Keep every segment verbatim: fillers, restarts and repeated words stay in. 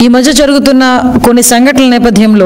ఈ మధ్య జరుగుతున్న కొన్ని సంఘటనల నేపథ్యంలో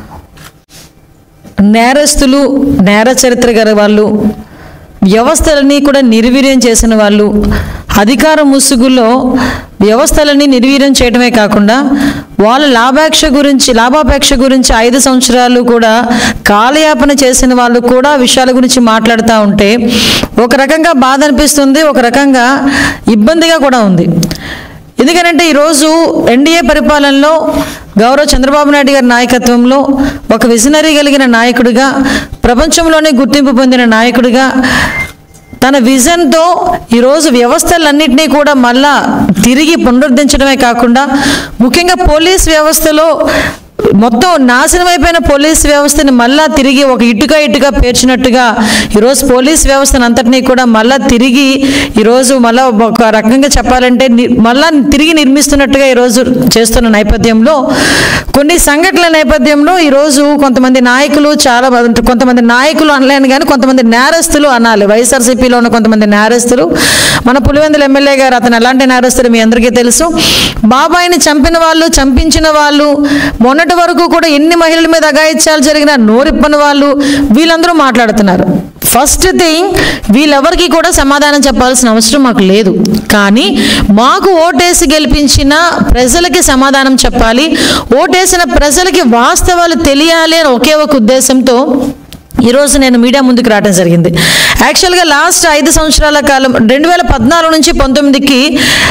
నేరస్తులు, నేర చరిత్ర గల వాళ్ళు, వ్యవస్థలని కూడా నిర్వీర్యం చేసిన వాళ్ళు, అధికార ముసుగులో వ్యవస్థలని నిర్వీర్యం చేయడమే కాకుండా వాళ్ళ లాభాపేక్ష గురించి లాభాపేక్ష గురించి ఐదు సంవత్సరాలు కూడా కాలయాపన చేసిన వాళ్ళు కూడా విషయాల గురించి మాట్లాడుతూ ఉంటే ఒక రకంగా బాధ అనిపిస్తుంది, ఒక రకంగా ఇబ్బందిగా కూడా ఉంది. ఎందుకంటే ఈరోజు ఎన్డీఏ పరిపాలనలో గౌరవ చంద్రబాబు నాయుడు గారి నాయకత్వంలో ఒక విజనరీ కలిగిన నాయకుడిగా, ప్రపంచంలోనే గుర్తింపు పొందిన నాయకుడిగా తన విజన్తో ఈరోజు వ్యవస్థలన్నింటినీ కూడా మళ్ళా తిరిగి పునరుద్ధరించడమే కాకుండా ముఖ్యంగా పోలీస్ వ్యవస్థలో మొత్తం నాశనం అయిపోయిన పోలీస్ వ్యవస్థని మళ్ళా తిరిగి ఒక ఇటుక ఇటుక పేర్చినట్టుగా ఈరోజు పోలీస్ వ్యవస్థను అంతటినీ కూడా మళ్ళా తిరిగి ఈరోజు మళ్ళా ఒక రకంగా చెప్పాలంటే మళ్ళా తిరిగి నిర్మిస్తున్నట్టుగా ఈరోజు చేస్తున్న నేపథ్యంలో కొన్ని సంఘటనల నేపథ్యంలో ఈరోజు కొంతమంది నాయకులు చాలా కొంతమంది నాయకులు అనలేను కానీ కొంతమంది నేరస్తులు అనాలి. వైఎస్ఆర్సీపీలో ఉన్న కొంతమంది నేరస్తులు, మన పులివెందుల ఎమ్మెల్యే గారు అతను ఎలాంటి నేరస్తులు మీ అందరికీ తెలుసు. బాబాయిని చంపిన వాళ్ళు, చంపించిన వాళ్ళు, మొన్నటి వరకు కూడా ఎన్ని మహిళల మీద అఘాయిత్యాలు జరిగిన నోరిప్పని వాళ్ళు, వీళ్ళందరూ మాట్లాడుతున్నారు. ఫస్ట్ థింగ్, వీళ్ళెవరికి కూడా సమాధానం చెప్పాల్సిన అవసరం మాకు లేదు. కానీ మాకు ఓటేసి గెలిపించిన ప్రజలకి సమాధానం చెప్పాలి, ఓటేసిన ప్రజలకి వాస్తవాలు తెలియాలి అని ఒకే ఒక ఉద్దేశంతో ఈరోజు నేను మీడియా ముందుకు రావడం జరిగింది. యాక్చువల్గా లాస్ట్ ఐదు సంవత్సరాల కాలం రెండు వేల పద్నాలుగు నుంచి పంతొమ్మిదికి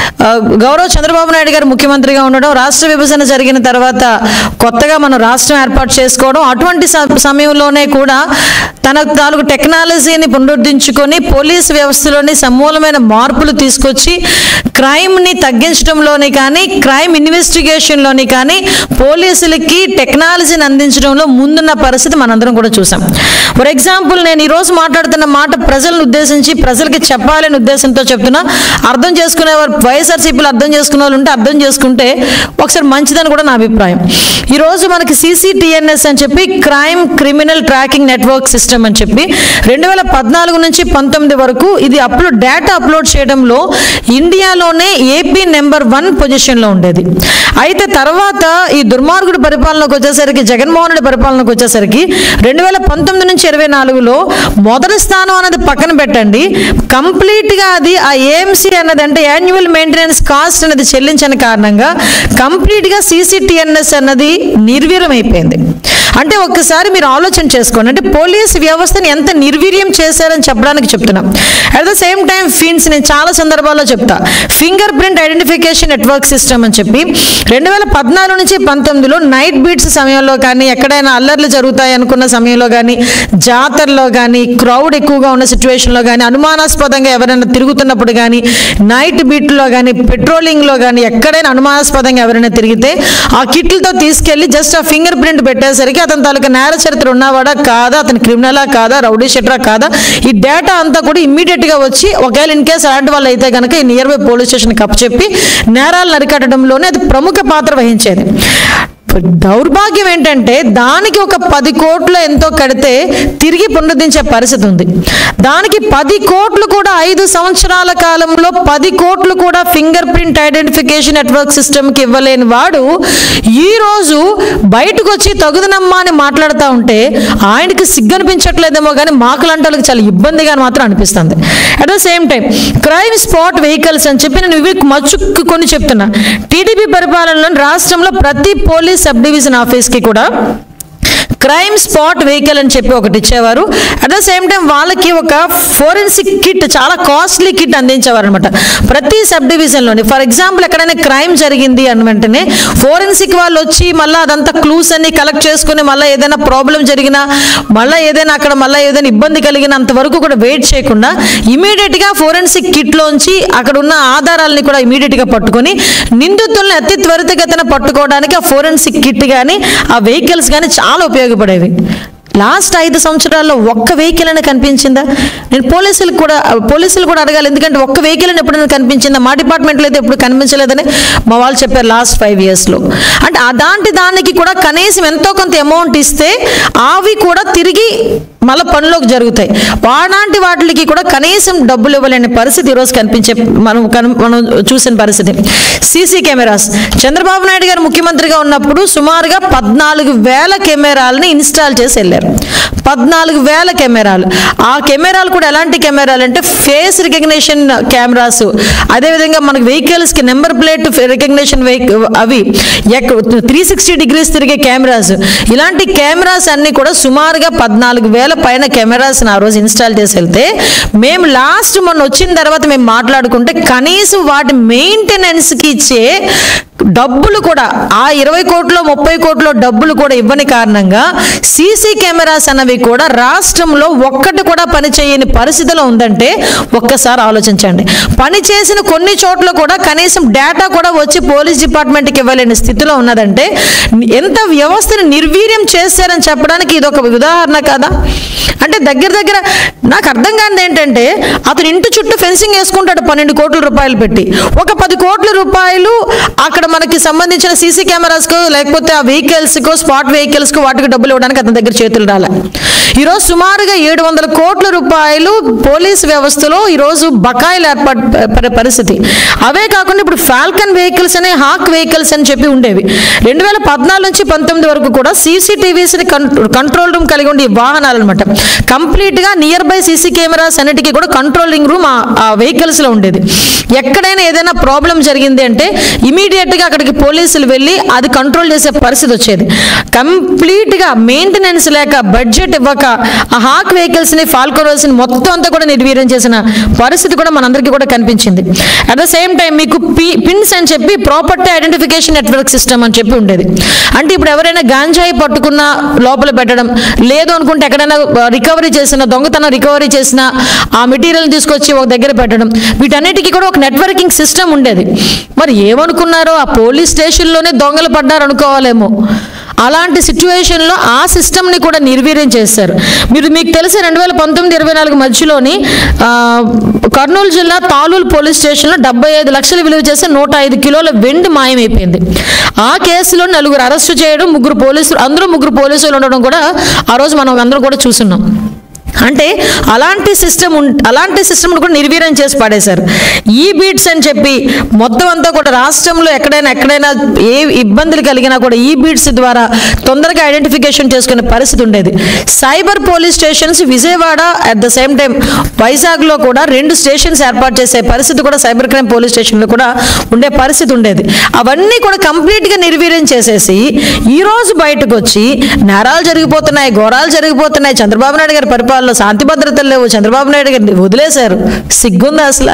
గౌరవ చంద్రబాబు నాయుడు గారు ముఖ్యమంత్రిగా ఉండడం, రాష్ట్ర విభజన జరిగిన తర్వాత కొత్తగా మనం రాష్ట్రం ఏర్పాటు చేసుకోవడం, అటువంటి సమయంలోనే కూడా తన తాలూకు టెక్నాలజీని పునరుద్ధరించుకొని పోలీసు వ్యవస్థలోని సమూలమైన మార్పులు తీసుకొచ్చి క్రైమ్ని తగ్గించడంలోని కానీ, క్రైమ్ ఇన్వెస్టిగేషన్లోని కానీ పోలీసులకి టెక్నాలజీని అందించడంలో ముందున్న పరిస్థితి మనందరం కూడా చూసాం. ఫర్ ఎగ్జాంపుల్, నేను ఈరోజు మాట్లాడుతున్న మాట ప్రజలను ఉద్దేశించి ప్రజలకి చెప్పాలని ఉద్దేశంతో చెప్తున్నా. అర్థం చేసుకునేవారు వైఎస్ఆర్సీపీలు అర్థం చేసుకునే వాళ్ళు ఉంటే అర్థం చేసుకుంటే ఒకసారి మంచిదని కూడా నా అభిప్రాయం. ఈరోజు మనకి సీసీటీఎన్ఎస్ అని చెప్పి crime criminal tracking network system అని చెప్పి రెండు వేల పద్నాలుగు నుంచి పంతొమ్మిది వరకు ఇది అప్లోడ్ డేటా అప్లోడ్ చేయడంలో ఇండియాలోనే ఏపీ నెంబర్ వన్ పొజిషన్లో ఉండేది. అయితే తర్వాత ఈ దుర్మార్గుడి పరిపాలనకు వచ్చేసరికి, జగన్మోహన్ రెడ్డి పరిపాలనకు వచ్చేసరికి రెండు వేల పంతొమ్మిది నుంచి ఇరవై నాలుగులో మొదటి స్థానం అనేది పక్కన పెట్టండి, కంప్లీట్గా అది ఆ ఏఎంసీ అన్నది అంటే యాన్యువల్ మెయింటెనెన్స్ కాస్ట్ అనేది చెల్లించని కారణంగా కంప్లీట్గా సీసీటీఎన్ఎస్ అన్నది నిర్వీర్యం అయిపోయింది. అంటే ఒక్కసారి మీరు ఆలోచన చేసుకోండి, అంటే పోలీస్ వ్యవస్థని ఎంత నిర్వీర్యం చేశారని చెప్పడానికి చెప్తున్నాం. At the same time FINS, నేను చాలా సందర్భాల్లో చెప్తా, fingerprint identification network system అని చెప్పి రెండు వేల పద్నాలుగు నుంచి పంతొమ్మిదిలో నైట్ బీట్స్ సమయంలో కానీ, ఎక్కడైనా అల్లర్లు జరుగుతాయి అనుకున్న సమయంలో కానీ, జాతరలో కానీ, క్రౌడ్ ఎక్కువగా ఉన్న సిచ్యువేషన్లో కానీ, అనుమానాస్పదంగా ఎవరైనా తిరుగుతున్నప్పుడు కానీ, నైట్ బీట్లో కానీ, పెట్రోలింగ్లో కానీ ఎక్కడైనా అనుమానాస్పదంగా ఎవరైనా తిరిగితే ఆ కిట్లతో తీసుకెళ్లి జస్ట్ ఆ ఫింగర్ ప్రింట్ పెట్టేసరికి అతని తాలూకా నేర చరిత్ర ఉన్నవాడా కాదా, అతని క్రిమినలా కాదా, రౌడీ షీటరా కాదా, ఈ డేటా అంతా కూడా ఇమ్మీడియట్గా వచ్చి ఒకవేళ ఇన్ కేసు అలాంటి వాళ్ళు అయితే కనుక ఈ నియర్ బై పోలీస్ స్టేషన్కి అప్పచెప్పి నేరాలను అరికట్టడంలోనే అది ప్రముఖ పాత్ర వహించేది. దౌర్భాగ్యం ఏంటంటే దానికి ఒక పది కోట్లు ఎంతో కడితే తిరిగి పునరుద్ధరించే పరిస్థితి ఉంది. దానికి పది కోట్లు కూడా ఐదు సంవత్సరాల కాలంలో పది కోట్లు కూడా ఫింగర్ ప్రింట్ ఐడెంటిఫికేషన్ నెట్వర్క్ సిస్టమ్కి ఇవ్వలేని వాడు ఈరోజు బయటకు వచ్చి తగుదనమ్మా అని మాట్లాడుతూ ఉంటే ఆయనకి సిగ్గనిపించట్లేదేమో కానీ మాకులాంటి వాళ్ళకి చాలా ఇబ్బందిగా మాత్రం అనిపిస్తుంది. At the same time crime spot vehicles అని చెప్పి నేను ఇవి మచ్చుకు కొన్ని చెప్తున్నా. టీడీపీ పరిపాలనలో రాష్ట్రంలో ప్రతి పోలీస్ సబ్ డివిజన్ ఆఫీస్కి కూడా క్రైమ్ స్పాట్ వెహికల్ అని చెప్పి ఒకటి ఇచ్చేవారు. అట్ ద సేమ్ టైం వాళ్ళకి ఒక ఫోరెన్సిక్ కిట్, చాలా కాస్ట్లీ కిట్ అందించేవారు అనమాట ప్రతి సబ్ డివిజన్లోని. ఫర్ ఎగ్జాంపుల్ ఎక్కడైనా క్రైమ్ జరిగింది అని వెంటనే ఫోరెన్సిక్ వాళ్ళు వచ్చి మళ్ళీ అదంతా క్లూస్ అన్ని కలెక్ట్ చేసుకుని మళ్ళీ ఏదైనా ప్రాబ్లం జరిగినా, మళ్ళీ ఏదైనా అక్కడ మళ్ళీ ఏదైనా ఇబ్బంది కలిగినంత వరకు కూడా వెయిట్ చేయకుండా ఇమీడియట్గా ఫోరెన్సిక్ కిట్లోంచి అక్కడ ఉన్న ఆధారాలని కూడా ఇమీడియట్గా పట్టుకొని నిందితులను అతి త్వరితగతిన పట్టుకోవడానికి ఆ ఫోరెన్సిక్ కిట్ కానీ ఆ వెహికల్స్ కానీ చాలా ఉపయోగపడేవి. లాస్ట్ ఐదు సంవత్సరాల్లో ఒక్క వెహికల్ అయినా కనిపించిందా? నేను పోలీసులకు కూడా పోలీసులు కూడా అడగాలి, ఎందుకంటే ఒక్క వెహికల్ అని ఎప్పుడైనా కనిపించిందా? మా డిపార్ట్మెంట్లో అయితే ఎప్పుడు కనిపించలేదని మా వాళ్ళు చెప్పారు లాస్ట్ ఫైవ్ ఇయర్స్లో. అంటే అలాంటి దానికి కూడా కనీసం ఎంతో కొంత అమౌంట్ ఇస్తే అవి కూడా తిరిగి మళ్ళీ పనిలోకి జరుగుతాయి. అలాంటి వాటికి కూడా కనీసం డబ్బులు ఇవ్వలేని పరిస్థితి ఈరోజు కనిపించే మనం మనం చూసిన పరిస్థితి. సీసీ కెమెరాస్ చంద్రబాబు నాయుడు గారు ముఖ్యమంత్రిగా ఉన్నప్పుడు సుమారుగా పద్నాలుగు వేల కెమెరాలని ఇన్స్టాల్ చేసి వెళ్ళారు. పద్నాలుగు వేల కెమెరాలు. ఆ కెమెరాలు కూడా ఎలాంటి కెమెరాలు అంటే ఫేస్ రికగ్నిషన్ కెమెరాస్, అదేవిధంగా మనకు వెహికల్స్కి నెంబర్ ప్లేట్ రికగ్నిషన్ అవి త్రీ సిక్స్టీ డిగ్రీస్ తిరిగే కెమెరాస్. ఇలాంటి కెమెరాస్ అన్ని కూడా సుమారుగా పద్నాలుగు వేల పైన కెమెరాస్ ఆ రోజు ఇన్స్టాల్ చేసి వెళ్తే మేము లాస్ట్ మొన్న వచ్చిన తర్వాత మేము మాట్లాడుకుంటే కనీసం వాటి మెయింటెనెన్స్కి ఇచ్చే డబ్బులు కూడా ఆ ఇరవై కోట్లు ముప్పై కోట్లు డబ్బులు కూడా ఇవ్వని కారణంగా సీసీ కెమెరాస్ అన్నవి కూడా రాష్ట్రంలో ఒక్కటి కూడా పనిచేయని పరిస్థితిలో ఉందంటే ఒక్కసారి ఆలోచించండి. పని చేసిన కొన్ని చోట్ల కూడా కనీసం డేటా కూడా వచ్చి పోలీస్ డిపార్ట్మెంట్కి ఇవ్వలేని స్థితిలో ఉన్నదంటే ఎంత వ్యవస్థను నిర్వీర్యం చేశారని చెప్పడానికి ఇది ఒక ఉదాహరణ కదా. అంటే దగ్గర దగ్గర నాకు అర్థం కానిది ఏంటంటే అతను ఇంటి చుట్టూ ఫెన్సింగ్ వేసుకుంటాడు పన్నెండు కోట్ల రూపాయలు పెట్టి, ఒక పది కోట్ల రూపాయలు అక్కడ మనకి సంబంధించిన సీసీ కెమెరాస్కో లేకపోతే ఆ వెహికల్స్కో స్పాట్ వెహికల్స్కో వాటికి డబ్బులు ఇవ్వడానికి అతని దగ్గర చేతులు రాలే. ఈరోజు సుమారుగా ఏడు వందల కోట్ల రూపాయలు పోలీస్ వ్యవస్థలో ఈరోజు బకాయిలు ఏర్పడే పరిస్థితి. అవే కాకుండా ఇప్పుడు ఫాల్కన్ వెహికల్స్ అనే హాక్ వెహికల్స్ అని చెప్పి ఉండేవి. రెండు వేల పద్నాలుగు నుంచి పంతొమ్మిది వరకు కూడా సీసీటీవీస్ని కంట్రోల్ రూమ్ కలిగి ఉండే వాహనాలు అనమాట. కంప్లీట్గా నియర్ బై సీసీ కెమెరాస్ అన్నిటికీ కూడా కంట్రోలింగ్ రూమ్ ఆ వెహికల్స్లో ఉండేది. ఎక్కడైనా ఏదైనా ప్రాబ్లం జరిగింది అంటే ఇమీడియట్గా అక్కడికి పోలీసులు వెళ్ళి అది కంట్రోల్ చేసే పరిస్థితి వచ్చేది. కంప్లీట్గా మెయింటెనెన్స్ లేక బడ్జెట్ ఇవ్వక ఆ హాక్ వెహికల్స్ని ఫాల్కోరోస్ని మొత్తం అంతా కూడా నిర్వీర్యం చేసిన పరిస్థితి కూడా మనందరికీ కూడా కనిపించింది. అట్ ద సేమ్ టైం మీకు పి పిన్స్ అని చెప్పి ప్రాపర్టీ ఐడెంటిఫికేషన్ నెట్వర్క్ సిస్టమ్ అని చెప్పి ఉండేది. అంటే ఇప్పుడు ఎవరైనా గాంజాయి పట్టుకున్న లోపల పెట్టడం, లేదు అనుకుంటే ఎక్కడైనా రికవరీ చేసిన దొంగతనం రికవరీ చేసిన ఆ మెటీరియల్ తీసుకొచ్చి ఒక దగ్గర పెట్టడం, వీటన్నిటికీ కూడా ఒక నెట్వర్కింగ్ సిస్టమ్ ఉండేది. మరి ఏమనుకున్నారో ఆ పోలీస్ స్టేషన్లోనే దొంగలు పడ్డారు అనుకోవాలేమో. అలాంటి సిచ్యువేషన్లో ఆ సిస్టమ్ని కూడా నిర్వీర్యం చేశారు. మీరు మీకు తెలిసి రెండు వేల పంతొమ్మిది ఇరవై నాలుగు మధ్యలోని కర్నూలు జిల్లా తాలూలు పోలీస్ స్టేషన్లో డెబ్బై ఐదు లక్షలు విలువ చేసే నూట ఐదు కిలోల వెండి మాయమైపోయింది. ఆ కేసులో నలుగురు అరెస్టు చేయడం, ముగ్గురు పోలీసులు అందరూ ముగ్గురు పోలీసులు ఉండడం కూడా ఆ రోజు మనం అందరం కూడా చూస్తున్నాం. అంటే అలాంటి సిస్టమ్ అలాంటి సిస్టమ్ను కూడా నిర్వీర్యం చేసి పడేశారు. ఈ బీట్స్ అని చెప్పి మొత్తం అంతా కూడా రాష్ట్రంలో ఎక్కడైనా ఎక్కడైనా ఏ ఇబ్బందులు కలిగినా కూడా ఈ బీట్స్ ద్వారా తొందరగా ఐడెంటిఫికేషన్ చేసుకునే పరిస్థితి ఉండేది. Cyber police stations Vijayawada at the same time వైజాగ్లో కూడా రెండు స్టేషన్స్ ఏర్పాటు చేసే పరిస్థితి కూడా సైబర్ క్రైమ్ పోలీస్ స్టేషన్లో కూడా ఉండే పరిస్థితి ఉండేది. అవన్నీ కూడా కంప్లీట్గా నిర్వీర్యం చేసేసి ఈరోజు బయటకు వచ్చి నేరాలు జరిగిపోతున్నాయి, ఘోరాలు జరిగిపోతున్నాయి, చంద్రబాబు నాయుడు గారి పరిపాలన శాంతి భద్రతలు లేవు, చంద్రబాబు నాయుడు గారిని వదిలేశారు. సిగ్గుందా అసలు?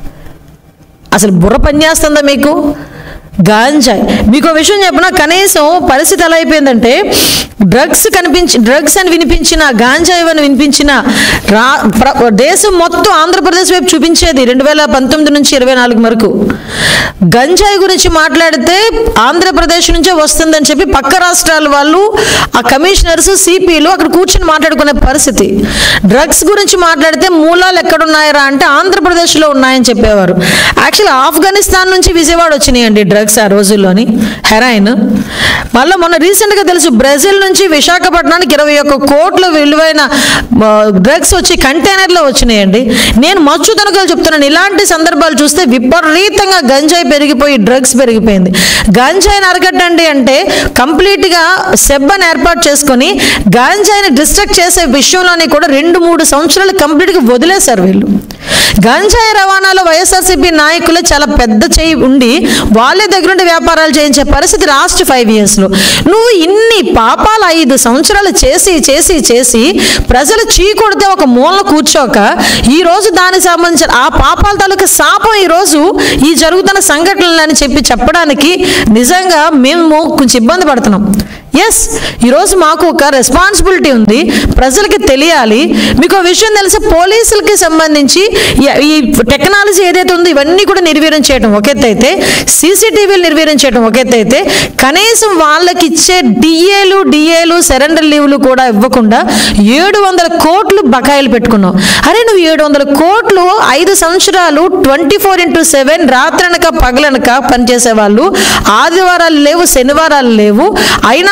అసలు బుర్ర పనిచేస్తుందా మీకు? గాంజాయి మీకు విషయం చెప్పిన కనీసం పరిస్థితి ఎలా అయిపోయిందంటే డ్రగ్స్ కనిపించి డ్రగ్స్ అని వినిపించిన గాంజాయి అని వినిపించిన రా దేశం మొత్తం ఆంధ్రప్రదేశ్ వైపు చూపించేది. రెండు వేల పంతొమ్మిది నుంచి ఇరవై నాలుగు వరకు గంజాయి గురించి మాట్లాడితే ఆంధ్రప్రదేశ్ నుంచే వస్తుందని చెప్పి పక్క రాష్ట్రాల వాళ్ళు ఆ కమిషనర్స్ సిపిలు అక్కడ కూర్చొని మాట్లాడుకునే పరిస్థితి. డ్రగ్స్ గురించి మాట్లాడితే మూలాలు ఎక్కడున్నాయరా అంటే ఆంధ్రప్రదేశ్లో ఉన్నాయని చెప్పేవారు. యాక్చువల్లీ ఆఫ్ఘనిస్తాన్ నుంచి విజయవాడ వచ్చినాయండి డ్రగ్స్ ఆ రోజుల్లోని, హెరాయిన్. మళ్ళీ మొన్న రీసెంట్గా తెలుసు బ్రెజిల్ నుంచి విశాఖపట్నానికి ఇరవై ఒక్క కోట్ల విలువైన డ్రగ్స్ వచ్చి కంటైనర్లో వచ్చినాయండి. నేను మచ్చు తనకలు చెప్తున్నాను, ఇలాంటి సందర్భాలు చూస్తే విపరీతంగా గంజాయి పెరిగిపోయి డ్రగ్స్ పెరిగిపోయింది. గంజాయిని అరగట్టండి అంటే కంప్లీట్గా సెబ్బని ఏర్పాటు చేసుకొని గంజాయిని డిస్ట్రక్ట్ చేసే విషయంలోని కూడా రెండు మూడు సంవత్సరాలు కంప్లీట్గా వదిలేశారు వీళ్ళు. గంజాయి రవాణాలో వైఎస్ఆర్సీపీ నాయకులే చాలా పెద్ద చేయి ఉండి వాళ్ళే దగ్గరుండి వ్యాపారాలు చేయించే పరిస్థితి లాస్ట్ ఫైవ్ ఇయర్స్లో. నువ్వు ఇన్ని పాపాలు ఐదు సంవత్సరాలు చేసి చేసి చేసి ప్రజలు చీకొడితే ఒక మూల కూర్చోక ఈరోజు దానికి సంబంధించిన ఆ పాపాల తాలూకా శాపం ఈరోజు ఈ జరుగుతున్న సంఘటనలని చెప్పి చెప్పడానికి నిజంగా మేము కొంచెం ఇబ్బంది పడుతున్నాం. ఎస్, ఈరోజు మాకు ఒక రెస్పాన్సిబిలిటీ ఉంది, ప్రజలకి తెలియాలి. మీకు విషయం తెలిసి పోలీసులకి సంబంధించి ఈ టెక్నాలజీ ఏదైతే ఉందో ఇవన్నీ కూడా నిర్వీర్యం చేయడం ఒక ఎత్తు అయితే, సీసీటీవీలు నిర్వీర్యం చేయడం ఒక ఎత్తు అయితే, కనీసం వాళ్ళకి ఇచ్చే డిఏలు డిఏలు సరెండర్ లీవ్లు కూడా ఇవ్వకుండా ఏడు వందల కోట్లు బకాయిలు పెట్టుకున్నావు. అరే నువ్వు ఏడు వందల కోట్లు ఐదు సంవత్సరాలు ట్వంటీ ఫోర్ ఇంటూ సెవెన్ రాత్రనక పగలనక పనిచేసే వాళ్ళు, ఆదివారాలు లేవు శనివారాలు లేవు, అయినా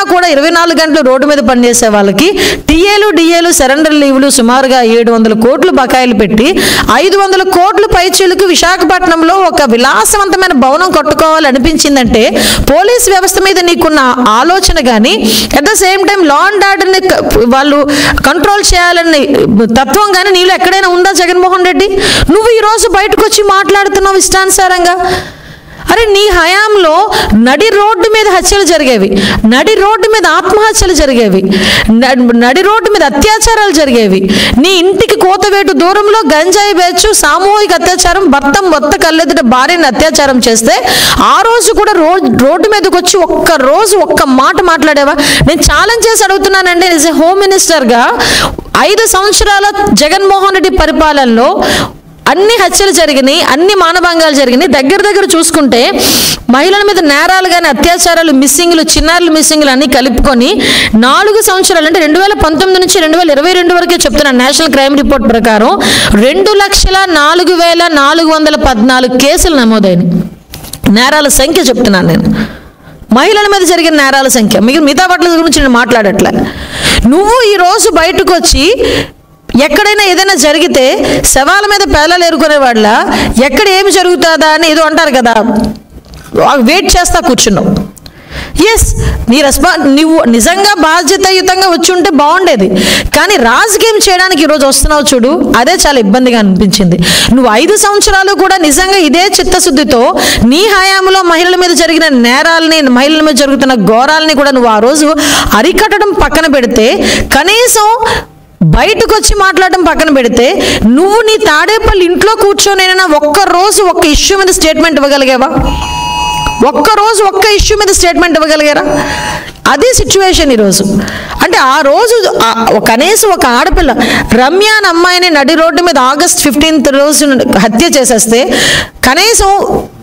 కూడా ఇరవై నాలుగు గంటలు రోడ్డు మీద పనిచేసే వాళ్ళకి టీఏలు డిఏలు సరెండర్ లీవులు సుమారుగా ఏడు వందల కోట్లు బకాయిలు పెట్టి ఐదు వందల కోట్ల పైచీలకు విశాఖపట్నంలో ఒక విలాసవంతమైన భవనం కట్టుకోవాలి అనిపించిందంటే పోలీస్ వ్యవస్థ మీద నీకున్న ఆలోచన కానీ at the same time law and ఆర్డర్ని వాళ్ళు కంట్రోల్ చేయాలని తత్వం కానీ నీలో ఎక్కడైనా ఉందా జగన్మోహన్ రెడ్డి? నువ్వు ఈరోజు బయటకు వచ్చి మాట్లాడుతున్నావు ఇష్టానుసారంగా. అరే నీ హయాంలో నడి రోడ్డు మీద హత్యలు జరిగేవి, నడి రోడ్డు మీద ఆత్మహత్యలు జరిగేవి, నడి రోడ్డు మీద అత్యాచారాలు జరిగేవి. నీ ఇంటికి కోతవేటు దూరంలో గంజాయి బేచు సామూహిక అత్యాచారం, భర్త మొత్త కళ్ళెదుట భార్యని అత్యాచారం చేస్తే ఆ రోజు కూడా రోడ్ రోడ్డు మీదకి వచ్చి ఒక్క రోజు ఒక్క మాట మాట్లాడేవా? నేను ఛాలెంజ్ చేసి అడుగుతున్నానండి. యాజ్ ఎ హోమ్ మినిస్టర్గా ఐదు సంవత్సరాల జగన్మోహన్ రెడ్డి పరిపాలనలో అన్ని హత్యలు జరిగినాయి, అన్ని మానభంగాలు జరిగినాయి. దగ్గర దగ్గర చూసుకుంటే మహిళల మీద నేరాలు కానీ అత్యాచారాలు, మిస్సింగ్లు, చిన్నారులు మిస్సింగ్లు అన్నీ కలుపుకొని నాలుగు సంవత్సరాలు అంటే రెండు వేల పంతొమ్మిది నుంచి రెండు వేల ఇరవై రెండు వరకే చెప్తున్నాను నేషనల్ క్రైమ్ రిపోర్ట్ ప్రకారం రెండు లక్షల నాలుగు వేల నాలుగు వందల పద్నాలుగు కేసులు నమోదైనవి. నేరాల సంఖ్య చెప్తున్నాను నేను, మహిళల మీద జరిగిన నేరాల సంఖ్య. మీకు మిగతా వాటి గురించి నేను మాట్లాడట్లే. నువ్వు ఈరోజు బయటకు వచ్చి ఎక్కడైనా ఏదైనా జరిగితే శవాల మీద పేలాలు ఎరుకునే వాళ్ళ ఎక్కడ ఏమి జరుగుతుందా అని ఏదో అంటారు కదా, వెయిట్ చేస్తా కూర్చున్నావు. ఎస్, నీ రెస్పా నువ్వు నిజంగా బాధ్యతాయుతంగా వచ్చి ఉంటే బాగుండేది, కానీ రాజకీయం చేయడానికి ఈరోజు వస్తున్నావు చూడు, అదే చాలా ఇబ్బందిగా అనిపించింది. నువ్వు ఐదు సంవత్సరాలు కూడా నిజంగా ఇదే చిత్తశుద్ధితో నీ హయాంలో మహిళల మీద జరిగిన నేరాలని, మహిళల మీద జరుగుతున్న ఘోరాలని కూడా నువ్వు ఆ రోజు అరికట్టడం పక్కన పెడితే, కనీసం బయటకు వచ్చి మాట్లాడడం పక్కన పెడితే నువ్వు నీ తాడేపల్లి ఇంట్లో కూర్చొనైనా ఒక్కరోజు ఒక్క ఇష్యూ మీద స్టేట్మెంట్ ఇవ్వగలిగావా? ఒక్కరోజు ఒక్క ఇష్యూ మీద స్టేట్మెంట్ ఇవ్వగలిగారా? అదే సిచ్యువేషన్ ఈరోజు. అంటే ఆ రోజు కనీసం ఒక ఆడపిల్ల రమ్య అనే అమ్మాయిని నడి రోడ్డు మీద ఆగస్ట్ ఫిఫ్టీన్త్ రోజు హత్య చేసేస్తే కనీసం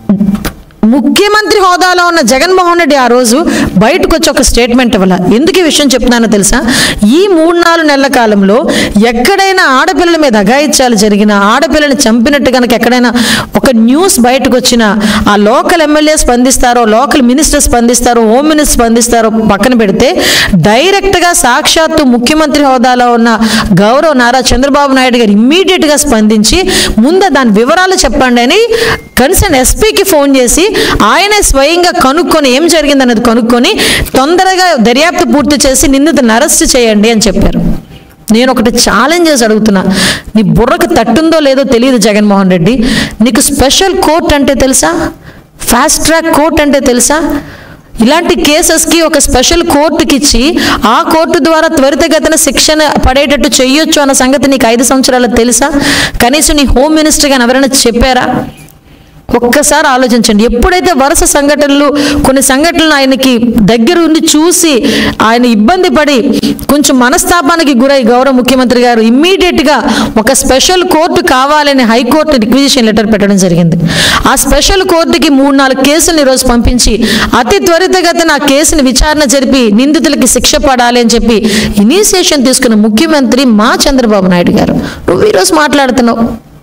ముఖ్యమంత్రి హోదాలో ఉన్న జగన్మోహన్ రెడ్డి ఆ రోజు బయటకు వచ్చి ఒక స్టేట్మెంట్ ఇవ్వాల. ఎందుకు ఈ విషయం చెప్తున్నానో తెలుసా? ఈ మూడు నాలుగు నెలల కాలంలో ఎక్కడైనా ఆడపిల్లల మీద అఘాయిత్యాలు జరిగిన, ఆడపిల్లని చంపినట్టు కనుక ఎక్కడైనా ఒక న్యూస్ బయటకు వచ్చినా ఆ లోకల్ ఎమ్మెల్యే స్పందిస్తారో, లోకల్ మినిస్టర్ స్పందిస్తారో, హోమ్ మినిస్టర్ స్పందిస్తారో పక్కన పెడితే డైరెక్ట్గా సాక్షాత్తు ముఖ్యమంత్రి హోదాలో ఉన్న గౌరవ నారా చంద్రబాబు నాయుడు గారు ఇమ్మీడియట్గా స్పందించి ముందు దాని వివరాలు చెప్పండి అని కన్సర్న్ ఎస్పీకి ఫోన్ చేసి ఆయనే స్వయంగా కనుక్కొని ఏం జరిగిందన్నది కనుక్కొని తొందరగా దర్యాప్తు పూర్తి చేసి నిందితులను అరెస్ట్ చేయండి అని చెప్పారు. నేను ఒకటి ఛాలెంజ్ చేసి అడుగుతున్నా, నీ బుర్రకు తట్టుందో లేదో తెలియదు జగన్మోహన్ రెడ్డి, నీకు స్పెషల్ కోర్ట్ అంటే తెలుసా? ఫాస్ట్ ట్రాక్ కోర్ట్ అంటే తెలుసా? ఇలాంటి కేసెస్కి ఒక స్పెషల్ కోర్టుకి ఇచ్చి ఆ కోర్టు ద్వారా త్వరితగతిన శిక్షణ పడేటట్టు చేయొచ్చు అన్న సంగతి నీకు ఐదు సంవత్సరాలు తెలుసా? కనీసం నీ హోమ్ మినిస్టర్గా ఎవరైనా చెప్పారా? ఒక్కసారి ఆలోచించండి. ఎప్పుడైతే వరుస సంఘటనలు, కొన్ని సంఘటనలు ఆయనకి దగ్గర ఉండి చూసి ఆయన ఇబ్బంది పడి కొంచెం మనస్తాపానికి గురై గౌరవ ముఖ్యమంత్రి గారు ఇమ్మీడియట్గా ఒక స్పెషల్ కోర్టు కావాలని హైకోర్టు రిక్విజిషన్ లెటర్ పెట్టడం జరిగింది. ఆ స్పెషల్ కోర్టుకి మూడు నాలుగు కేసులను ఈరోజు పంపించి అతి త్వరితగతిన ఆ కేసుని విచారణ జరిపి నిందితులకి శిక్ష పడాలి అని చెప్పి ఇనిషియేషన్ తీసుకున్న ముఖ్యమంత్రి మా చంద్రబాబు నాయుడు గారు. నువ్వు ఈరోజు మాట్లాడుతున్నావు.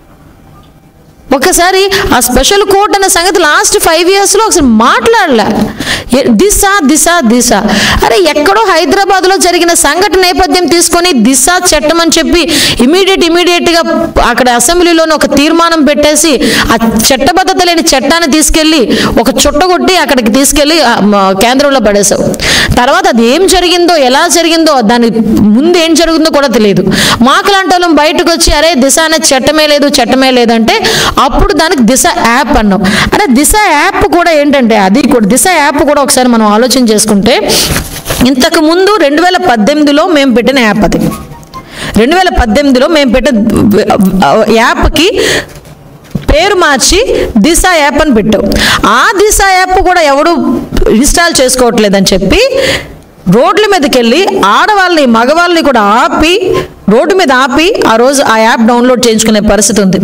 ఒకసారి ఆ స్పెషల్ కోర్ట్ అనే సంగతి లాస్ట్ ఫైవ్ ఇయర్స్లో ఒకసారి మాట్లాడలే. దిశ దిశ దిశ అరే ఎక్కడో హైదరాబాద్లో జరిగిన సంఘటన నేపథ్యం తీసుకొని దిశ చట్టం అని చెప్పి ఇమీడియట్ ఇమీడియట్గా అక్కడ అసెంబ్లీలోనే ఒక తీర్మానం పెట్టేసి ఆ చట్టబద్ధత లేని చట్టాన్ని తీసుకెళ్ళి ఒక చుట్టగొట్టి అక్కడికి తీసుకెళ్ళి కేంద్రంలో పడేసావు. తర్వాత అది ఏం జరిగిందో, ఎలా జరిగిందో, దాని ముందు ఏం జరుగుతుందో కూడా తెలియదు. మాకు లాంటి వాళ్ళం బయటకు వచ్చి అరే దిశ అనే చట్టమే లేదు చట్టమే లేదంటే అప్పుడు దానికి దిశ యాప్ అన్నాం. అంటే దిశ యాప్ కూడా ఏంటంటే అది కూడా దిశ యాప్ కూడా ఒకసారి మనం ఆలోచన చేసుకుంటే ఇంతకు ముందు రెండు వేల పద్దెనిమిదిలో మేము పెట్టిన యాప్ అది. రెండు వేల పద్దెనిమిదిలో మేము పెట్టిన యాప్కి పేరు మార్చి దిశ యాప్ అని పెట్టావు. ఆ దిశ యాప్ కూడా ఎవడు ఇన్స్టాల్ చేసుకోవట్లేదని చెప్పి రోడ్ల మీదకి వెళ్ళి ఆడవాళ్ళని మగవాళ్ళని కూడా ఆపి రోడ్డు మీద ఆపి ఆ రోజు ఆ యాప్ డౌన్లోడ్ చేయించుకునే పరిస్థితి ఉంది.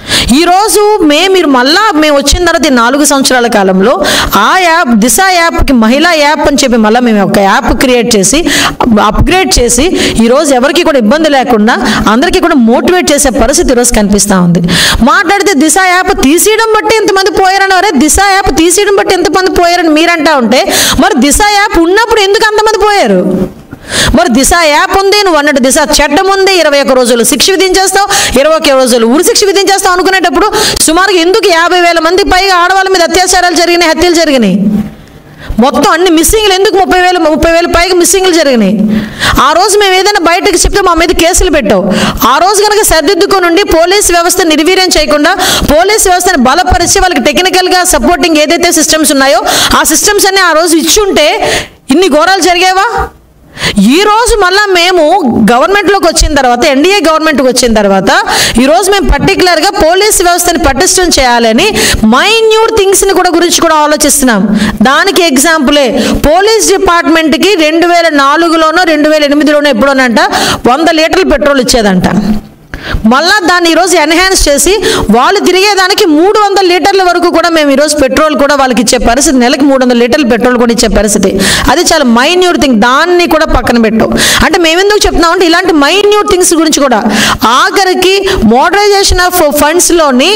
ఈరోజు మే మీరు మళ్ళా మేము వచ్చిన తర్వాత ఈ నాలుగు సంవత్సరాల కాలంలో ఆ యాప్ దిశ యాప్కి మహిళా యాప్ అని చెప్పి మళ్ళీ మేము ఒక యాప్ క్రియేట్ చేసి అప్గ్రేడ్ చేసి ఈరోజు ఎవరికి కూడా ఇబ్బంది లేకుండా అందరికీ కూడా మోటివేట్ చేసే పరిస్థితి ఈరోజు కనిపిస్తూ ఉంది. మాట్లాడితే దిశ యాప్ తీసేయడం బట్టి ఎంతమంది పోయారని, అరే దిశ యాప్ తీసేయడం బట్టి ఎంతమంది పోయారని మీరంటా ఉంటే మరి దిశ యాప్ ఉన్నప్పుడు ఎందుకు అంతమంది పోయారు? మరి దిశ యాప్ ఉంది, నువ్వు అన్నట్టు దిశ చట్టం ఉంది, ఇరవై ఒక్క రోజులు శిక్ష విధించేస్తావు, ఇరవై ఒక్క రోజులు ఉరి శిక్ష విధించేస్తావు అనుకునేటప్పుడు సుమారుగా ఎందుకు యాభై వేల మంది పైగా ఆడవాళ్ళ మీద అత్యాచారాలు జరిగినాయి, హత్యలు జరిగినాయి? మొత్తం అన్ని మిస్సింగ్లు ఎందుకు ముప్పై వేలు ముప్పై వేలు పైగా మిస్సింగ్లు జరిగినాయి? ఆ రోజు మేము ఏదైనా బయటకు చెప్తే మా మీద కేసులు పెట్టావు. ఆ రోజు కనుక సర్దిద్దుకొని ఉండి పోలీస్ వ్యవస్థ నిర్వీర్యం చేయకుండా పోలీస్ వ్యవస్థను బలపరిచి వాళ్ళకి టెక్నికల్గా సపోర్టింగ్ ఏదైతే సిస్టమ్స్ ఉన్నాయో ఆ సిస్టమ్స్ అన్ని ఆ రోజు ఇచ్చుంటే ఇన్ని ఘోరాలు జరిగేవా? ఈ రోజు మళ్ళీ మేము గవర్నమెంట్లోకి వచ్చిన తర్వాత, ఎన్డీఏ గవర్నమెంట్కి వచ్చిన తర్వాత ఈరోజు మేము పర్టికులర్గా పోలీస్ వ్యవస్థని పటిష్టం చేయాలని మైన్యూట్ థింగ్స్ని కూడా గురించి కూడా ఆలోచిస్తున్నాం. దానికి ఎగ్జాంపులే పోలీస్ డిపార్ట్మెంట్కి రెండు వేల నాలుగులోనో రెండు వేల ఎనిమిదిలోనో ఎప్పుడోనంట వంద లీటర్లు పెట్రోల్ ఇచ్చేదంట. మళ్ళా దాన్ని ఈరోజు ఎన్హాన్స్ చేసి వాళ్ళు తిరిగేదానికి మూడు వందల లీటర్ల వరకు కూడా మేము ఈరోజు పెట్రోల్ కూడా వాళ్ళకి ఇచ్చే పరిస్థితి, నెలకి మూడు వందల లీటర్ల పెట్రోల్ కూడా ఇచ్చే పరిస్థితి. అది చాలా మైన్యూట్ థింగ్, దాన్ని కూడా పక్కన పెట్టాం. అంటే మేము ఎందుకు చెప్తున్నాం అంటే ఇలాంటి మైన్యూట్ థింగ్స్ గురించి కూడా ఆఖరికి మోడరైజేషన్ ఆఫ్ ఫండ్స్లోని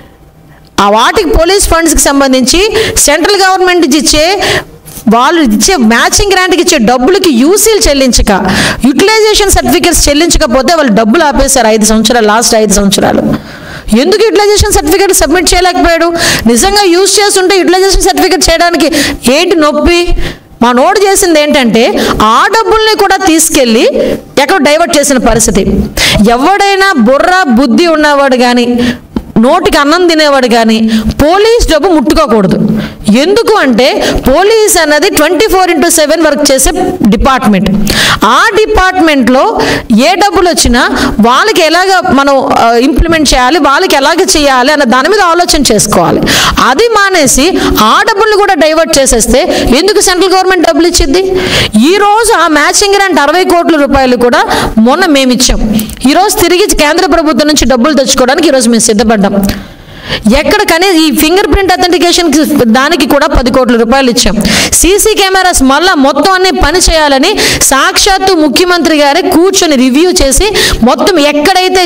ఆ వాటికి పోలీస్ ఫండ్స్కి సంబంధించి సెంట్రల్ గవర్నమెంట్ ఇచ్చే వాళ్ళు ఇచ్చే మ్యాచింగ్ గ్రాంట్కి ఇచ్చే డబ్బులకి యూసీలు చెల్లించక, యూటిలైజేషన్ సర్టిఫికేట్స్ చెల్లించకపోతే వాళ్ళు డబ్బులు ఆపేశారు ఐదు సంవత్సరాలు లాస్ట్ ఐదు సంవత్సరాలు. ఎందుకు యూటిలైజేషన్ సర్టిఫికేట్ సబ్మిట్ చేయలేకపోయాడు? నిజంగా యూజ్ చేస్తుంటే యూటిలైజేషన్ సర్టిఫికేట్ చేయడానికి ఏంటి నొప్పి? మా నోటు చేసింది ఏంటంటే ఆ డబ్బుల్ని కూడా తీసుకెళ్ళి ఎక్కడ డైవర్ట్ చేసిన పరిస్థితి. ఎవడైనా బుర్ర బుద్ధి ఉన్నవాడు కానీ, నోటికి అన్నం తినేవాడు కానీ పోలీస్ డబ్బు ముట్టుకోకూడదు. ఎందుకు అంటే పోలీస్ అన్నది twenty four into seven work చేసే డిపార్ట్మెంట్. ఆ డిపార్ట్మెంట్లో ఏ డబ్బులు వచ్చినా వాళ్ళకి ఎలాగ మనం ఇంప్లిమెంట్ చేయాలి, వాళ్ళకి ఎలాగ చేయాలి అన్న దాని మీద ఆలోచన చేసుకోవాలి. అది మానేసి ఆ డబ్బులు కూడా డైవర్ట్ చేసేస్తే ఎందుకు సెంట్రల్ గవర్నమెంట్ డబ్బులు ఇచ్చింది? ఈరోజు ఆ మ్యాచింగ్ గ్రాంట్ అరవై కోట్ల రూపాయలు కూడా మొన్న మేము ఇచ్చాం. ఈరోజు తిరిగి కేంద్ర ప్రభుత్వం నుంచి డబ్బులు తెచ్చుకోవడానికి ఈరోజు మేము సిద్ధపడ్డాం. ఎక్కడ కానీ ఈ ఫింగర్ ప్రింట్ అథెంటికేషన్ దానికి కూడా పది కోట్ల రూపాయలు ఇచ్చాం. సీసీ కెమెరాస్ మళ్ళా మొత్తం అన్ని పని చేయాలని సాక్షాత్తు ముఖ్యమంత్రి గారే కూర్చొని రివ్యూ చేసి మొత్తం ఎక్కడైతే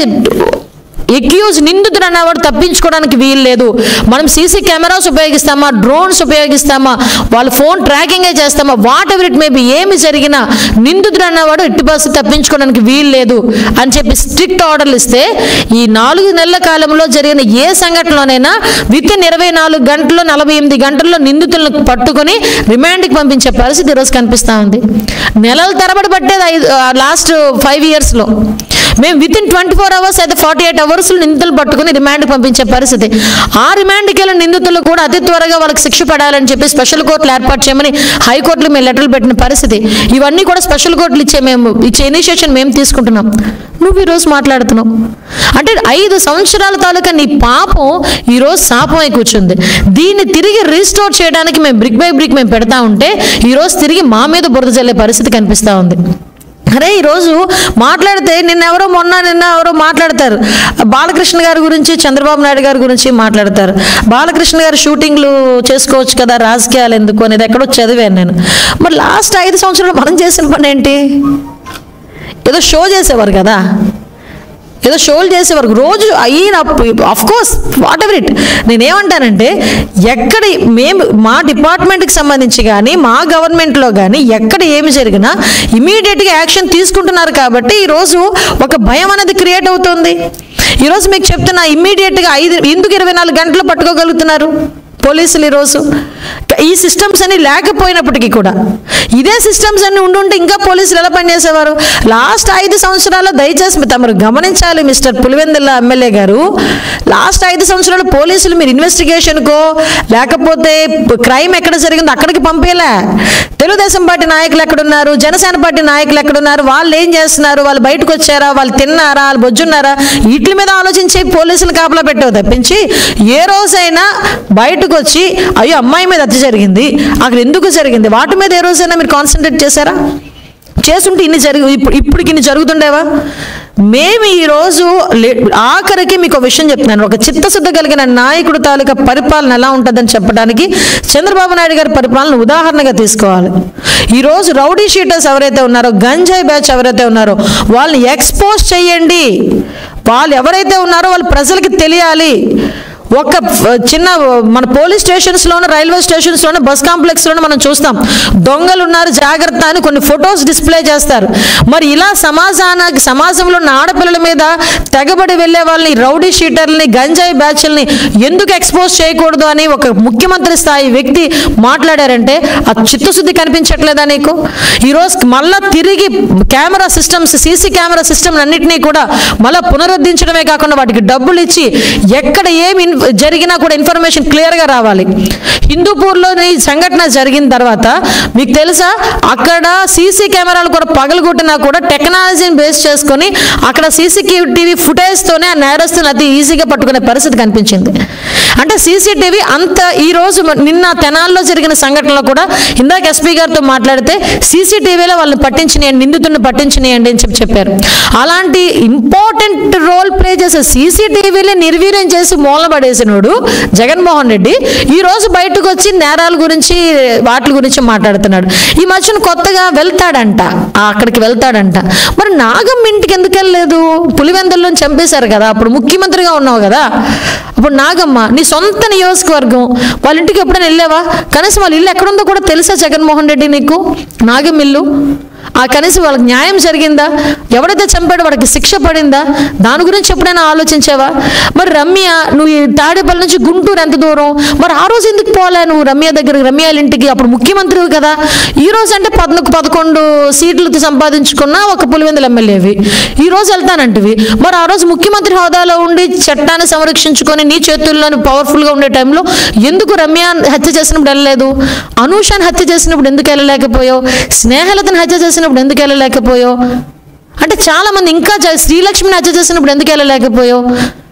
ఎక్యూజ్ నిందితుడు అన్నవాడు తప్పించుకోవడానికి వీలు లేదు, మనం సీసీ కెమెరాస్ ఉపయోగిస్తామా, డ్రోన్స్ ఉపయోగిస్తామా, వాళ్ళ ఫోన్ ట్రాకింగే చేస్తామా, వాట్ ఎవర్ ఇట్ మేబీ ఏమి జరిగినా నిందితుడు అన్నవాడు ఎట్టి పరిస్థితి తప్పించుకోవడానికి వీలు లేదు అని చెప్పి స్ట్రిక్ట్ ఆర్డర్లు ఇస్తే ఈ నాలుగు నెలల కాలంలో జరిగిన ఏ సంఘటనలోనైనా విత్ ఇన్ ఇరవై నాలుగు గంటల్లో నలభై ఎనిమిది గంటల్లో నిందితులను పట్టుకొని రిమాండ్కి పంపించే పరిస్థితి ఈరోజు కనిపిస్తూ ఉంది. నెలల తరబడి పట్టేది ఐదు లాస్ట్ ఫైవ్ ఇయర్స్లో మేము with in twenty four hours అయితే ఫార్టీ ఎయిట్ అవర్స్ నిందితులు పట్టుకుని రిమాండ్కి పంపించే పరిస్థితి. ఆ రిమాండ్కి వెళ్ళిన నిందితులు కూడా అతి త్వరగా వాళ్ళకి శిక్ష పడాలని చెప్పి స్పెషల్ కోర్టులు ఏర్పాటు చేయమని హైకోర్టులు మేము లెటర్లు పెట్టిన పరిస్థితి. ఇవన్నీ కూడా స్పెషల్ కోర్టులు ఇచ్చే మేము ఇచ్చే ఇనిషియేషన్ మేము తీసుకుంటున్నాం. నువ్వు ఈరోజు మాట్లాడుతున్నావు అంటే ఐదు సంవత్సరాల తాలూకా నీ పాపం ఈరోజు శాపమై కూర్చుంది. దీన్ని తిరిగి రీస్టోర్ చేయడానికి మేము బ్రిక్ బై బ్రిక్ మేము పెడతా ఉంటే ఈరోజు తిరిగి మా మీద బురద జల్లే పరిస్థితి కనిపిస్తూ ఉంది. అరే ఈరోజు మాట్లాడితే నిన్నెవరో మొన్న నిన్న ఎవరో మాట్లాడతారు బాలకృష్ణ గారి గురించి, చంద్రబాబు నాయుడు గారి గురించి మాట్లాడతారు. బాలకృష్ణ గారు షూటింగ్లు చేసుకోవచ్చు కదా, రాజకీయాలు ఎందుకు అనేది ఎక్కడో చదివాను నేను. మరి లాస్ట్ ఐదు సంవత్సరాలు మనం చేసిన పని ఏంటి? ఏదో షో చేసేవారు కదా, ఏదో షోలు చేసేవారు రోజు అయిన అఫ్కోర్స్ వాట్ ఎవర్ ఇట్. నేనేమంటానంటే ఎక్కడ మేము మా డిపార్ట్మెంట్కి సంబంధించి కానీ మా గవర్నమెంట్లో కానీ ఎక్కడ ఏమి జరిగినా ఇమీడియట్గా యాక్షన్ తీసుకుంటున్నారు కాబట్టి ఈరోజు ఒక భయం అనేది క్రియేట్ అవుతుంది. ఈరోజు మీకు చెప్తున్నా ఇమ్మీడియట్గా ఐదు ఎందుకు ఇరవై నాలుగు గంటలు పట్టుకోగలుగుతున్నారు పోలీసులు? ఈరోజు ఈ సిస్టమ్స్ అన్ని లేకపోయినప్పటికీ కూడా ఇదే సిస్టమ్స్ అన్ని ఉండుంటే ఇంకా పోలీసులు ఎలా పనిచేసేవారు? లాస్ట్ ఐదు సంవత్సరాలు దయచేసి తమరు గమనించాలి మిస్టర్ పులివెందుల ఎమ్మెల్యే గారు. లాస్ట్ ఐదు సంవత్సరాలు పోలీసులు మీరు ఇన్వెస్టిగేషన్కో లేకపోతే క్రైమ్ ఎక్కడ జరిగిందో అక్కడికి పంపేలా. తెలుగుదేశం పార్టీ నాయకులు ఎక్కడున్నారు, జనసేన పార్టీ నాయకులు ఎక్కడున్నారు, వాళ్ళు ఏం చేస్తున్నారు, వాళ్ళు బయటకు వచ్చారా, వాళ్ళు తిన్నారా, వాళ్ళు బొజ్జున్నారా, వీటి మీద ఆలోచించి పోలీసులు కాపలా పెట్టావు తప్పించి ఏ రోజైనా బయటకు వచ్చి అయ్యో అమ్మాయి మీద హత్య జరిగింది అక్కడ ఎందుకు జరిగింది వాటి మీద ఏ రోజైనా మీరు కాన్సన్ట్రేట్ చేశారా? చేసుంటే ఇన్ని జరుగు ఇప్పుడు ఇప్పటికి ఇన్ని జరుగుతుండేవా? మేము ఈరోజు ఆఖరికి మీకు ఒక విషయం చెప్తున్నాను. ఒక చిత్తశుద్ధి కలిగిన నాయకుడు తాలూకా పరిపాలన ఎలా ఉంటుందని చెప్పడానికి చంద్రబాబు నాయుడు గారి పరిపాలన ఉదాహరణగా తీసుకోవాలి. ఈరోజు రౌడీ షీటర్స్ ఎవరైతే ఉన్నారో, గంజాయి బ్యాచ్ ఎవరైతే ఉన్నారో వాళ్ళని ఎక్స్పోజ్ చేయండి. వాళ్ళు ఎవరైతే ఉన్నారో వాళ్ళు ప్రజలకి తెలియాలి. ఒక చిన్న మన పోలీస్ స్టేషన్స్లోనూ, రైల్వే స్టేషన్స్లోనూ, బస్ కాంప్లెక్స్లోనూ మనం చూస్తాం, దొంగలు ఉన్నారు జాగ్రత్త అని కొన్ని ఫొటోస్ డిస్ప్లే చేస్తారు. మరి ఇలా సమాజానికి సమాజంలో ఉన్న ఆడపిల్లల మీద తెగబడి వెళ్ళే వాళ్ళని, రౌడీ షీటర్లని, గంజాయి బ్యాచ్ల్ని ఎందుకు ఎక్స్పోజ్ చేయకూడదు అని ఒక ముఖ్యమంత్రి స్థాయి వ్యక్తి మాట్లాడారంటే ఆ చిత్తశుద్ధి కనిపించట్లేదా నీకు? ఈరోజు మళ్ళా తిరిగి camera systems, CC camera system అన్నింటినీ కూడా మళ్ళీ పునరుద్ధరించడమే కాకుండా వాటికి డబ్బులు ఇచ్చి ఎక్కడ ఏమి జరిగినా కూడా ఇన్ఫర్మేషన్ క్లియర్గా రావాలి. హిందూపూర్లో ఈ సంఘటన జరిగిన తర్వాత మీకు తెలుసా, అక్కడ సీసీ కెమెరాలు కూడా పగలగొట్టినా కూడా టెక్నాలజీని బేస్ చేసుకొని అక్కడ సీసీటీవీ ఫుటేజ్తోనే ఆ నేరస్తులు అతి ఈజీగా పట్టుకునే పరిస్థితి కనిపించింది. అంటే సీసీటీవీ అంత ఈరోజు నిన్న తెనాల్లో జరిగిన సంఘటనలో కూడా ఇందాక ఎస్పీ గారితో మాట్లాడితే సీసీటీవీలో వాళ్ళని పట్టించినాయండి, నిందితుడిని పట్టించినాయండి అని చెప్పి చెప్పారు. అలాంటి ఇంపార్టెంట్ రోల్ ప్లే చేసే సీసీటీవీని నిర్వీర్యం చేసి మూలబడేసినోడు జగన్మోహన్ రెడ్డి ఈరోజు బయటకు వచ్చి నేరాల గురించి వాటి గురించి మాట్లాడుతున్నాడు. ఈ మధ్యన కొత్తగా వెళ్తాడంట, అక్కడికి వెళ్తాడంట. మరి నాగమ్మ ఇంటికి ఎందుకు వెళ్ళలేదు? పులివెందుల్లో చంపేశారు కదా, అప్పుడు ముఖ్యమంత్రిగా ఉన్నావు కదా. అప్పుడు నాగమ్మ నీ సొంత నియోజకవర్గం, వాళ్ళ ఇంటికి ఎప్పుడైనా వెళ్ళావా? కనీసం వాళ్ళ ఇల్లు ఎక్కడుందో కూడా తెలుసా జగన్మోహన్ రెడ్డి నీకు? నాగమ్మ ఇల్లు ఆ కనీసం వాళ్ళకి న్యాయం జరిగిందా? ఎవడైతే చంపాడో వాడికి శిక్ష పడిందా? దాని గురించి ఎప్పుడైనా ఆలోచించావా? మరి రమ్య, నువ్వు తాడేపల్లి నుంచి గుంటూరు ఎంత దూరం? మరి ఆ రోజు ఎందుకు పోలే నువ్వు రమ్య దగ్గరికి, రమ్య ఇంటికి? అప్పుడు ముఖ్యమంత్రివి కదా. ఈ రోజు అంటే పద్నాలుగు పదకొండు సీట్లు సంపాదించుకున్న ఒక పులివెందుల ఎమ్మెల్యేవి, ఈ రోజు వెళ్తానంటివి. మరి ఆ రోజు ముఖ్యమంత్రి హోదాలో ఉండి చట్టాన్ని సంరక్షించుకొని నీ చేతుల్లోని పవర్ఫుల్గా ఉండే టైంలో ఎందుకు రమ్య హత్య చేసినప్పుడు వెళ్ళలేదు? అనూషాన్ని హత్య చేసినప్పుడు ఎందుకు వెళ్ళలేకపోయావు? స్నేహలతను హత్య చేసినప్పుడు ఎందుకు వెళ్ళలేకపోయావు? అంటే చాలా మంది ఇంకా శ్రీలక్ష్మిని హత్య చేసినప్పుడు ఎందుకు వెళ్ళలేకపోయావు?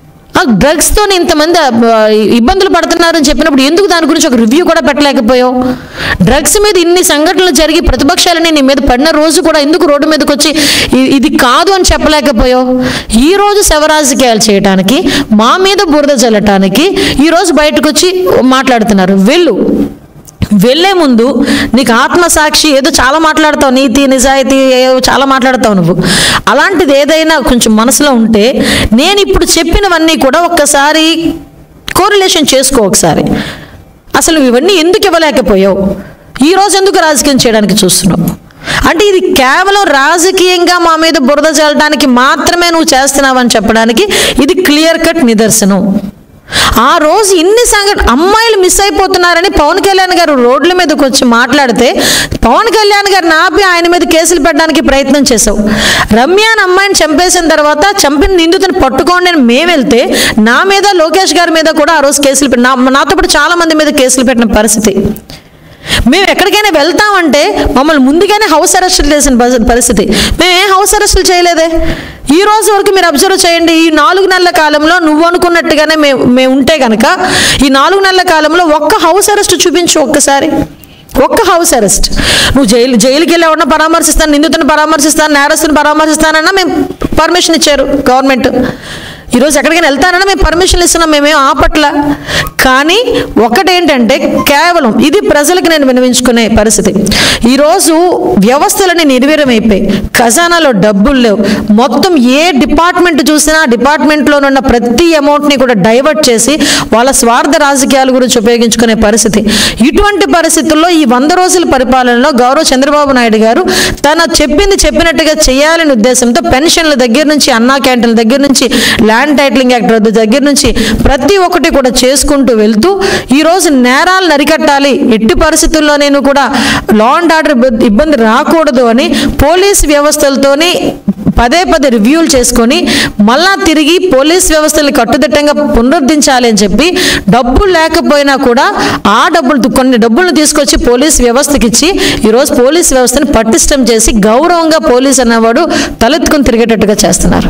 ఆ డ్రగ్స్తో ఇంతమంది ఇబ్బందులు పడుతున్నారని చెప్పినప్పుడు ఎందుకు దాని గురించి ఒక రివ్యూ కూడా పెట్టలేకపోయావు? డ్రగ్స్ మీద ఇన్ని సంఘటనలు జరిగి ప్రతిపక్షాలని నీ మీద పడిన రోజు కూడా ఎందుకు రోడ్డు మీదకి వచ్చి ఇది కాదు అని చెప్పలేకపోయావు? ఈరోజు శవరాజకీయాలు చేయడానికి, మా మీద బురద జల్లటానికి ఈరోజు బయటకు వచ్చి మాట్లాడుతున్నారు. వెళ్ళు, వెళ్ళే ముందు నీకు ఆత్మసాక్షి ఏదో చాలా మాట్లాడతావు, నీతి నిజాయితీ చాలా మాట్లాడతావు నువ్వు. అలాంటిది ఏదైనా కొంచెం మనసులో ఉంటే నేను ఇప్పుడు చెప్పినవన్నీ కూడా ఒక్కసారి కోరిలేషన్ చేసుకో. ఒకసారి అసలు ఇవన్నీ ఎందుకు ఇవ్వలేకపోయావు? ఈరోజు ఎందుకు రాజకీయం చేయడానికి చూస్తున్నావు? అంటే ఇది కేవలం రాజకీయంగా మా మీద బురద చల్లడానికి మాత్రమే నువ్వు చేస్తున్నావని చెప్పడానికి ఇది క్లియర్ కట్ నిదర్శనం. ఆ రోజు ఇన్ని సంఘటన అమ్మాయిలు మిస్ అయిపోతున్నారని పవన్ కళ్యాణ్ గారు రోడ్ల మీదకి వచ్చి మాట్లాడితే పవన్ కళ్యాణ్ గారిని ఆపి ఆయన మీద కేసులు పెట్టడానికి ప్రయత్నం చేశావు. రమ్యాన్ అమ్మాయిని చంపేసిన తర్వాత చంపిన నిందితుని పట్టుకోండి అని మేము వెళ్తే నా మీద, లోకేష్ గారి మీద కూడా ఆ రోజు కేసులు పెట్టి నాతో పాటు చాలా మంది మీద కేసులు పెట్టిన పరిస్థితి. మేము ఎక్కడికైనా వెళ్తామంటే మమ్మల్ని ముందుగానే హౌస్ అరెస్టులు చేసిన పరిస్థితి. మేము ఏ హౌస్ అరెస్టులు చేయలేదే. ఈ రోజు వరకు మీరు అబ్జర్వ్ చేయండి, ఈ నాలుగు నెలల కాలంలో నువ్వు అనుకున్నట్టుగానే మేము మేము ఉంటే కనుక ఈ నాలుగు నెలల కాలంలో ఒక్క హౌస్ అరెస్ట్ చూపించు. ఒక్కసారి ఒక్క హౌస్ అరెస్ట్. నువ్వు జైలు జైలుకి వెళ్ళి ఎవరన్నా పరామర్శిస్తాను, నిందితుని పరామర్శిస్తాను, నేరస్తుని పరామర్శిస్తానన్నా మేము పర్మిషన్ ఇచ్చారు గవర్నమెంట్. ఈరోజు ఎక్కడికైనా వెళ్తానన్నా మేము పర్మిషన్లు ఇస్తున్నాం, మేమేం ఆపట్ల. కానీ ఒకటేంటంటే కేవలం ఇది ప్రజలకు నేను వినిపించుకునే పరిస్థితి. ఈరోజు వ్యవస్థలని నిర్వీర్యమైపోయి ఖజానాలో డబ్బులు లేవు. మొత్తం ఏ డిపార్ట్మెంట్ చూసినా డిపార్ట్మెంట్లో ఉన్న ప్రతి అమౌంట్ని కూడా డైవర్ట్ చేసి వాళ్ళ స్వార్థ రాజకీయాల గురించి ఉపయోగించుకునే పరిస్థితి. ఇటువంటి పరిస్థితుల్లో ఈ వంద రోజుల పరిపాలనలో గౌరవ చంద్రబాబు నాయుడు గారు తన చెప్పింది చెప్పినట్టుగా చేయాలనే ఉద్దేశంతో పెన్షన్ల దగ్గర నుంచి, అన్నా క్యాంటీన్ల దగ్గర నుంచి, ల్యాండ్ టైటిలింగ్ యాక్ట్ రద్దు దగ్గర నుంచి ప్రతి ఒక్కటి కూడా చేసుకుంటూ వెళ్తూ ఈరోజు నేరాలను అరికట్టాలి, ఎట్టి పరిస్థితుల్లో నేను కూడా లా అండ్ ఆర్డర్ ఇబ్బంది రాకూడదు అని పోలీస్ వ్యవస్థలతోని పదే పదే రివ్యూలు చేసుకొని మళ్ళా తిరిగి పోలీస్ వ్యవస్థల్ని కట్టుదిట్టంగా పునరుద్ధరించాలి అని చెప్పి డబ్బులు లేకపోయినా కూడా ఆ డబ్బులు కొన్ని డబ్బులను తీసుకొచ్చి పోలీస్ వ్యవస్థకి ఇచ్చి ఈరోజు పోలీస్ వ్యవస్థని పటిష్టం చేసి గౌరవంగా పోలీస్ అనేవాడు తలెత్తుకొని తిరిగేటట్టుగా చేస్తున్నారు.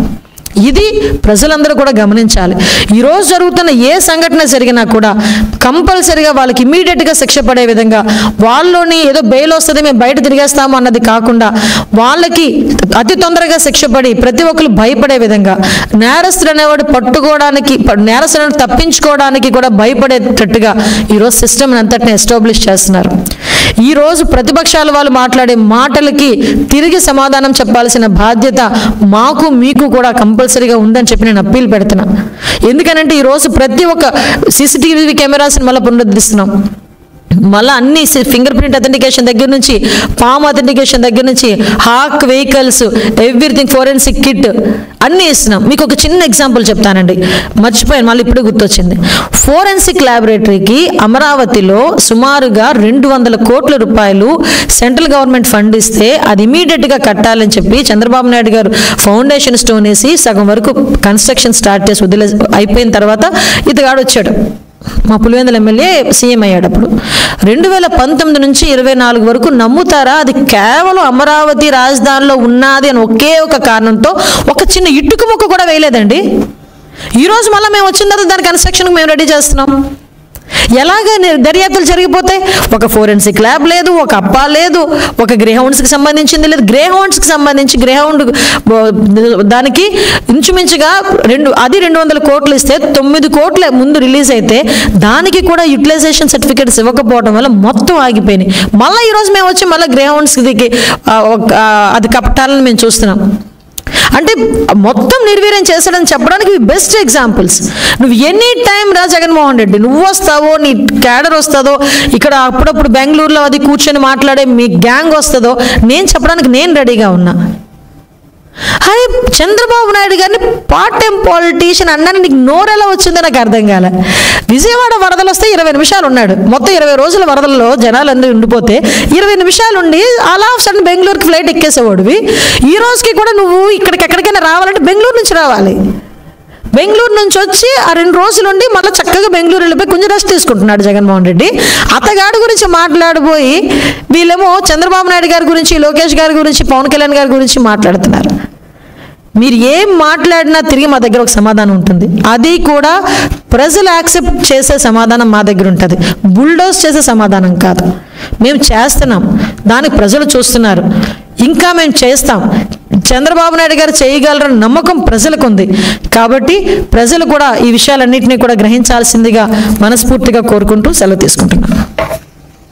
ఇది ప్రజలందరూ కూడా గమనించాలి. ఈరోజు జరుగుతున్న ఏ సంఘటన జరిగినా కూడా కంపల్సరిగా వాళ్ళకి ఇమీడియట్గా శిక్ష పడే విధంగా, వాళ్ళలోని ఏదో బెయిల్ వస్తుంది మేము బయట తిరిగేస్తాము అన్నది కాకుండా వాళ్ళకి అతి తొందరగా శిక్ష పడి ప్రతి ఒక్కరు భయపడే విధంగా, నేరస్తుడు అనేవాడు పట్టుకోవడానికి నేరస్తులను తప్పించుకోవడానికి కూడా భయపడేటట్టుగా ఈరోజు సిస్టమ్ అంతటిని ఎస్టాబ్లిష్ చేస్తున్నారు. ఈరోజు ప్రతిపక్షాల వాళ్ళు మాట్లాడే మాటలకి తిరిగి సమాధానం చెప్పాల్సిన బాధ్యత మాకు మీకు కూడా కంపల్సరీగా ఉందని చెప్పి నేను అప్పీల్ పెడుతున్నా. ఎందుకనంటే ఈరోజు ప్రతి ఒక్క సీసీటీవీ కెమెరాస్ని మళ్ళీ పునరుద్ధరిస్తున్నాం. మళ్ళీ అన్ని ఫింగర్ ప్రింట్ అథెంటికేషన్ దగ్గర నుంచి, పామ్ అథెంటికేషన్ దగ్గర నుంచి, hawk vehicles, everything, forensic kit అన్నీ ఇస్తున్నాం. మీకు ఒక చిన్న ఎగ్జాంపుల్ చెప్తానండి, మర్చిపోయాను మళ్ళీ ఇప్పుడు గుర్తొచ్చింది. ఫోరెన్సిక్ ల్యాబొరేటరీకి అమరావతిలో సుమారుగా రెండు వందల కోట్ల రూపాయలు సెంట్రల్ గవర్నమెంట్ ఫండ్ ఇస్తే అది ఇమీడియట్గా కట్టాలని చెప్పి చంద్రబాబు నాయుడు గారు ఫౌండేషన్ స్టోన్ వేసి సగం వరకు కన్స్ట్రక్షన్ స్టార్ట్ చేసి వదిలే అయిపోయిన తర్వాత ఇతగాడు వచ్చాడు, మా పులివెందుల ఎమ్మెల్యే సీఎం అయ్యాడు. అప్పుడు రెండు వేల పంతొమ్మిది నుంచి ఇరవై నాలుగు వరకు నమ్ముతారా, అది కేవలం అమరావతి రాజధానిలో ఉన్నది అని ఒకే ఒక కారణంతో ఒక చిన్న ఇటుక ముక్క కూడా వేయలేదండి. ఈరోజు మళ్ళీ మేము వచ్చిన తర్వాత దాని కన్స్ట్రక్షన్కి మేము రెడీ చేస్తున్నాం. ఎలాగ దర్యాప్తులు జరిగిపోతాయి? ఒక ఫోరెన్సిక్ ల్యాబ్ లేదు, ఒక అప్పా లేదు, ఒక గ్రే హౌండ్స్కి సంబంధించింది లేదు. గ్రే హౌండ్స్కి సంబంధించి గ్రే హౌండ్ దానికి ఇంచుమించుగా రెండు అది రెండు వందల కోట్లు ఇస్తే తొమ్మిది కోట్ల ముందు రిలీజ్ అయితే దానికి కూడా యూటిలైజేషన్ సర్టిఫికేట్స్ ఇవ్వకపోవడం వల్ల మొత్తం ఆగిపోయినాయి. మళ్ళీ ఈరోజు మేము వచ్చి మళ్ళీ గ్రే హౌండ్స్కి అది కట్టాలని మేము చూస్తున్నాం. అంటే మొత్తం నిర్వీర్యం చేశాడని చెప్పడానికి బెస్ట్ ఎగ్జాంపుల్స్. నువ్వు ఎనీ టైం రా జగన్మోహన్ రెడ్డి, నువ్వు వస్తావో, నీ క్యాడర్ వస్తుందో, ఇక్కడ అప్పుడప్పుడు బెంగళూరులో అది కూర్చొని మాట్లాడే మీ గ్యాంగ్ వస్తుందో నేను చెప్పడానికి నేను రెడీగా ఉన్నా. అరే చంద్రబాబు నాయుడు గారిని పార్ట్ టైం పాలిటీషియన్ అన్నాను, నీకు నోరెలా వచ్చిందో నాకు అర్థం కాలే. విజయవాడ వరదలు వస్తే ఇరవై నిమిషాలు ఉన్నాడు, మొత్తం ఇరవై రోజుల వరదల్లో జనాలు అందరూ ఉండిపోతే ఇరవై నిమిషాలు ఉండి అలా ఆఫ్ సడన్ బెంగళూరుకి ఫ్లైట్ ఎక్కేసేవాడివి. ఈ రోజుకి కూడా నువ్వు ఇక్కడికి ఎక్కడికైనా రావాలంటే బెంగళూరు నుంచి రావాలి. బెంగళూరు నుంచి వచ్చి ఆ రెండు రోజులు ఉండి మళ్ళీ చక్కగా బెంగళూరు వెళ్ళిపోయి కొంచెం రెస్ట్ తీసుకుంటున్నాడు జగన్మోహన్ రెడ్డి. అతగాడి గురించి మాట్లాడిపోయి వీళ్ళేమో చంద్రబాబు నాయుడు గారి గురించి, లోకేష్ గారి గురించి, పవన్ కళ్యాణ్ గారి గురించి మాట్లాడుతున్నారు. మీరు ఏం మాట్లాడినా తిరిగి మా దగ్గర ఒక సమాధానం ఉంటుంది. అది కూడా ప్రజలు యాక్సెప్ట్ చేసే సమాధానం మా దగ్గర ఉంటుంది, బుల్డోస్ చేసే సమాధానం కాదు. మేము చేస్తున్నాం, దానికి ప్రజలు చూస్తున్నారు, ఇంకా మేము చేస్తాం. చంద్రబాబు నాయుడు గారు చేయగలరని నమ్మకం ప్రజలకు ఉంది. కాబట్టి ప్రజలు కూడా ఈ విషయాలన్నింటినీ కూడా గ్రహించాల్సిందిగా మనస్ఫూర్తిగా కోరుకుంటూ సెలవు తీసుకుంటున్నాను.